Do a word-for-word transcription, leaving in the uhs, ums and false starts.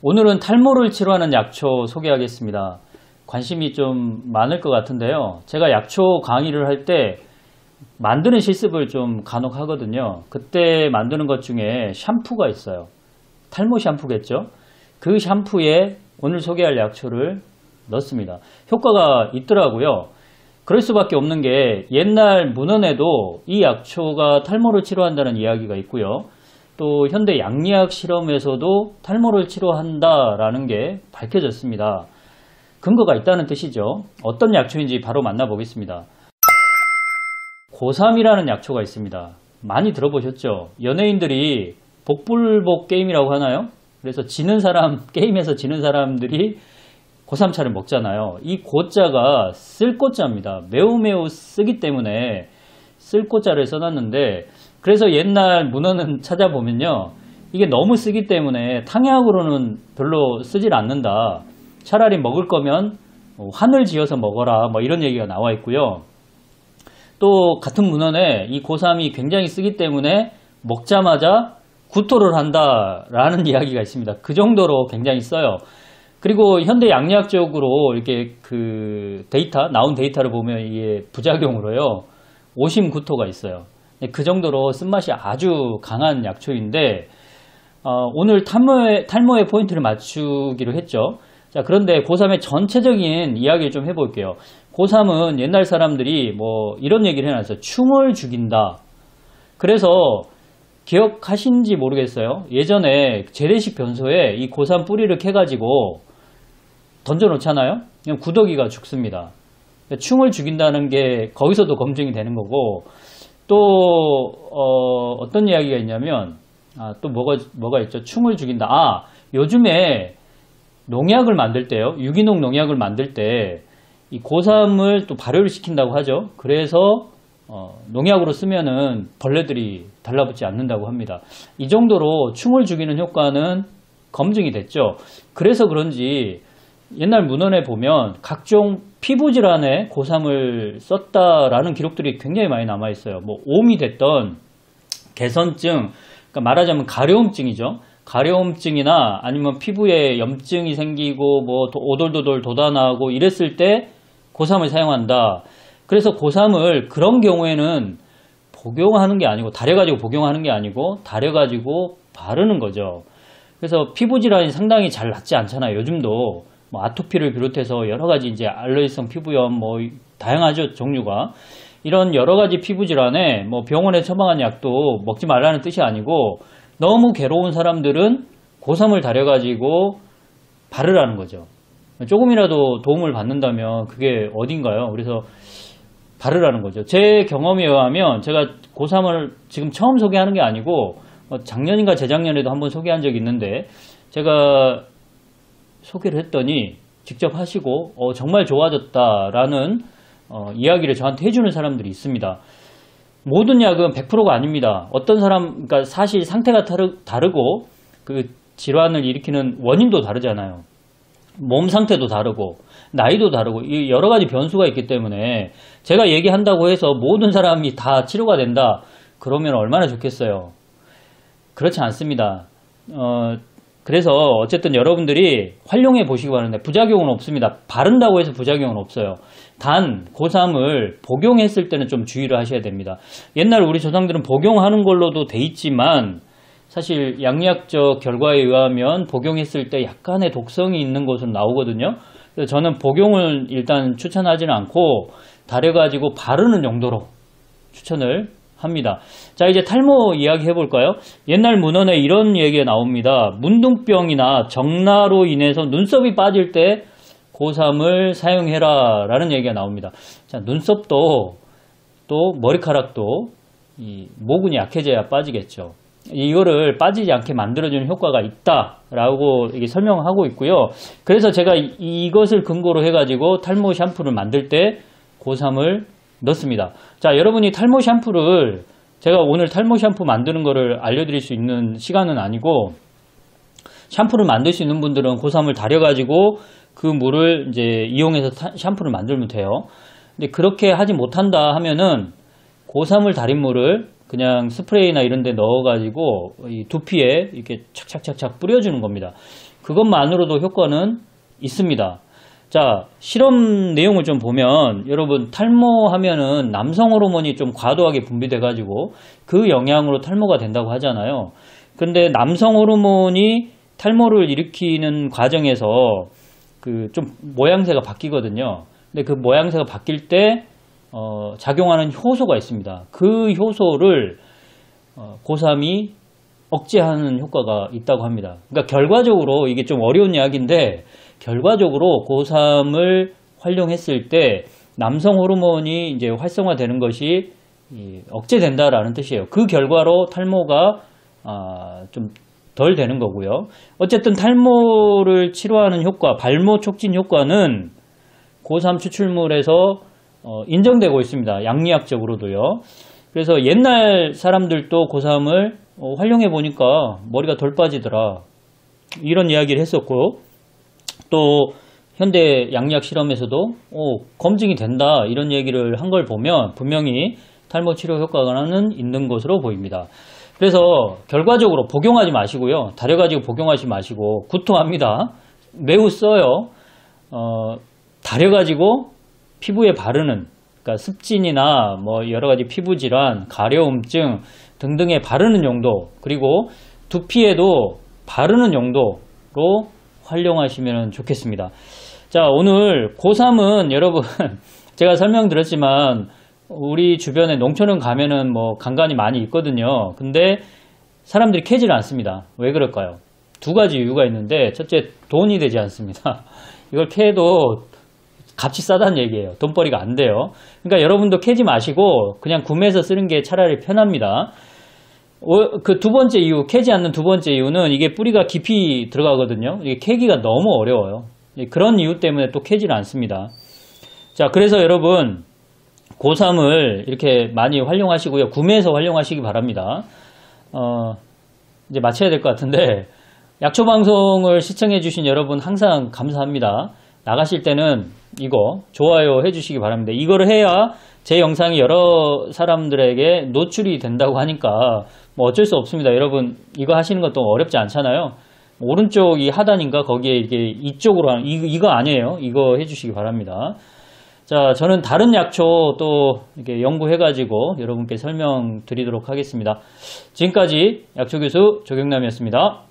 오늘은 탈모를 치료하는 약초 소개하겠습니다. 관심이 좀 많을 것 같은데요. 제가 약초 강의를 할 때 만드는 실습을 좀 간혹 하거든요. 그때 만드는 것 중에 샴푸가 있어요. 탈모 샴푸겠죠. 그 샴푸에 오늘 소개할 약초를 넣습니다. 효과가 있더라고요. 그럴 수밖에 없는 게 옛날 문헌에도 이 약초가 탈모를 치료한다는 이야기가 있고요. 또 현대 양리학 실험에서도 탈모를 치료한다라는 게 밝혀졌습니다. 근거가 있다는 뜻이죠. 어떤 약초인지 바로 만나보겠습니다. 고삼이라는 약초가 있습니다. 많이 들어보셨죠? 연예인들이 복불복 게임이라고 하나요? 그래서 지는 사람, 게임에서 지는 사람들이 고삼차를 먹잖아요. 이 고자가 쓸고자입니다. 매우 매우 쓰기 때문에 쓸고자를 써놨는데, 그래서 옛날 문헌은 찾아보면요, 이게 너무 쓰기 때문에 탕약으로는 별로 쓰질 않는다. 차라리 먹을 거면 환을 지어서 먹어라, 뭐 이런 얘기가 나와 있고요. 또 같은 문헌에 이 고삼이 굉장히 쓰기 때문에 먹자마자 구토를 한다라는 이야기가 있습니다. 그 정도로 굉장히 써요. 그리고 현대 양리학적으로 이렇게 그 데이터, 나온 데이터를 보면 이게 부작용으로요, 오심 구토가 있어요. 그 정도로 쓴맛이 아주 강한 약초인데, 어, 오늘 탈모의, 탈모의 포인트를 맞추기로 했죠. 자, 그런데 고삼의 전체적인 이야기를 좀 해볼게요. 고삼은 옛날 사람들이 뭐 이런 얘기를 해놨어요. 충을 죽인다. 그래서 기억하신지 모르겠어요. 예전에 재래식 변소에 이 고삼 뿌리를 캐가지고 던져놓잖아요. 그냥 구더기가 죽습니다. 충을 죽인다는 게 거기서도 검증이 되는 거고, 또 어, 어떤 이야기가 있냐면, 아, 또 뭐가 뭐가 있죠? 충을 죽인다. 아, 요즘에 농약을 만들 때요, 유기농 농약을 만들 때 이 고삼을 또 발효를 시킨다고 하죠. 그래서 어, 농약으로 쓰면은 벌레들이 달라붙지 않는다고 합니다. 이 정도로 충을 죽이는 효과는 검증이 됐죠. 그래서 그런지 옛날 문헌에 보면 각종 피부 질환에 고삼을 썼다라는 기록들이 굉장히 많이 남아 있어요. 뭐 옴이 됐던 개선증, 그러니까 말하자면 가려움증이죠. 가려움증이나 아니면 피부에 염증이 생기고 뭐 오돌도돌 돋아나고 이랬을 때 고삼을 사용한다. 그래서 고삼을 그런 경우에는 복용하는 게 아니고, 달여가지고 복용하는 게 아니고 달여가지고 바르는 거죠. 그래서 피부 질환이 상당히 잘 낫지 않잖아요. 요즘도 뭐 아토피를 비롯해서 여러 가지 이제 알레르기성 피부염 뭐 다양하죠, 종류가. 이런 여러 가지 피부 질환에 뭐 병원에 처방한 약도 먹지 말라는 뜻이 아니고, 너무 괴로운 사람들은 고삼을 달여가지고 바르라는 거죠. 조금이라도 도움을 받는다면 그게 어딘가요? 그래서 바르라는 거죠. 제 경험에 의하면, 제가 고삼을 지금 처음 소개하는 게 아니고 작년인가 재작년에도 한번 소개한 적이 있는데, 제가 소개를 했더니 직접 하시고 어, 정말 좋아졌다라는 어, 이야기를 저한테 해주는 사람들이 있습니다. 모든 약은 백 퍼센트가 아닙니다. 어떤 사람, 그러니까 사실 상태가 다르, 다르고 그 질환을 일으키는 원인도 다르잖아요. 몸 상태도 다르고 나이도 다르고 이 여러 가지 변수가 있기 때문에 제가 얘기한다고 해서 모든 사람이 다 치료가 된다, 그러면 얼마나 좋겠어요. 그렇지 않습니다. 어, 그래서 어쨌든 여러분들이 활용해 보시기 바랍니다. 부작용은 없습니다. 바른다고 해서 부작용은 없어요. 단 고삼을 복용했을 때는 좀 주의를 하셔야 됩니다. 옛날 우리 조상들은 복용하는 걸로도 돼 있지만, 사실 양리학적 결과에 의하면 복용했을 때 약간의 독성이 있는 것으로 나오거든요. 그래서 저는 복용을 일단 추천하지는 않고 달여가지고 바르는 정도로 추천을 합니다. 자, 이제 탈모 이야기 해볼까요? 옛날 문헌에 이런 얘기가 나옵니다. 문둥병이나 정라로 인해서 눈썹이 빠질 때 고삼을 사용해라 라는 얘기가 나옵니다. 자, 눈썹도 또 머리카락도 이 모근이 약해져야 빠지겠죠. 이거를 빠지지 않게 만들어주는 효과가 있다라고 이게 설명하고 있고요. 그래서 제가 이, 이것을 근거로 해가지고 탈모 샴푸를 만들 때 고삼을 넣습니다. 자, 여러분이 탈모 샴푸를, 제가 오늘 탈모 샴푸 만드는 거를 알려드릴 수 있는 시간은 아니고, 샴푸를 만들 수 있는 분들은 고삼을 달여가지고 그 물을 이제 이용해서 타, 샴푸를 만들면 돼요. 근데 그렇게 하지 못한다 하면은 고삼을 달인 물을 그냥 스프레이나 이런 데 넣어가지고 이 두피에 이렇게 착착착착 뿌려주는 겁니다. 그것만으로도 효과는 있습니다. 자, 실험 내용을 좀 보면 여러분 탈모하면은 남성 호르몬이 좀 과도하게 분비돼 가지고 그 영향으로 탈모가 된다고 하잖아요. 근데 남성 호르몬이 탈모를 일으키는 과정에서 그 좀 모양새가 바뀌거든요. 근데 그 모양새가 바뀔 때 어, 작용하는 효소가 있습니다. 그 효소를 어, 고삼이 억제하는 효과가 있다고 합니다. 그러니까 결과적으로 이게 좀 어려운 이야기인데 결과적으로 고삼을 활용했을 때 남성 호르몬이 이제 활성화되는 것이 억제된다라는 뜻이에요. 그 결과로 탈모가 아, 좀 덜 되는 거고요. 어쨌든 탈모를 치료하는 효과, 발모 촉진 효과는 고삼 추출물에서 어, 인정되고 있습니다. 양리학적으로도요. 그래서 옛날 사람들도 고삼을 어, 활용해 보니까 머리가 덜 빠지더라. 이런 이야기를 했었고 또 현대 양리학 실험에서도 어, 검증이 된다. 이런 얘기를 한 걸 보면 분명히 탈모 치료 효과는 있는 것으로 보입니다. 그래서 결과적으로 복용하지 마시고요. 다려가지고 복용하지 마시고 구토합니다. 매우 써요. 어, 다려가지고 피부에 바르는 그러니까 습진이나 뭐 여러 가지 피부 질환, 가려움증 등등에 바르는 용도 그리고 두피에도 바르는 용도로 활용하시면 좋겠습니다. 자, 오늘 고삼은 여러분 제가 설명드렸지만 우리 주변에 농촌은 가면은 뭐 간간이 많이 있거든요. 근데 사람들이 캐지를 않습니다. 왜 그럴까요? 두 가지 이유가 있는데 첫째 돈이 되지 않습니다. 이걸 캐도 값이 싸다는 얘기예요. 돈벌이가 안 돼요. 그러니까 여러분도 캐지 마시고 그냥 구매해서 쓰는 게 차라리 편합니다. 그 두 번째 이유, 캐지 않는 두 번째 이유는 이게 뿌리가 깊이 들어가거든요. 이게 캐기가 너무 어려워요. 그런 이유 때문에 또 캐지를 않습니다. 자, 그래서 여러분 고삼을 이렇게 많이 활용하시고요. 구매해서 활용하시기 바랍니다. 어, 이제 마쳐야 될 것 같은데 약초 방송을 시청해 주신 여러분 항상 감사합니다. 나가실 때는 이거 좋아요 해주시기 바랍니다. 이거를 해야 제 영상이 여러 사람들에게 노출이 된다고 하니까 뭐 어쩔 수 없습니다. 여러분 이거 하시는 것도 어렵지 않잖아요. 오른쪽 이 하단인가 거기에 이게 이쪽으로 하는 이, 이거 아니에요. 이거 해주시기 바랍니다. 자, 저는 다른 약초 또 이렇게 연구해가지고 여러분께 설명드리도록 하겠습니다. 지금까지 약초교수 조경남이었습니다.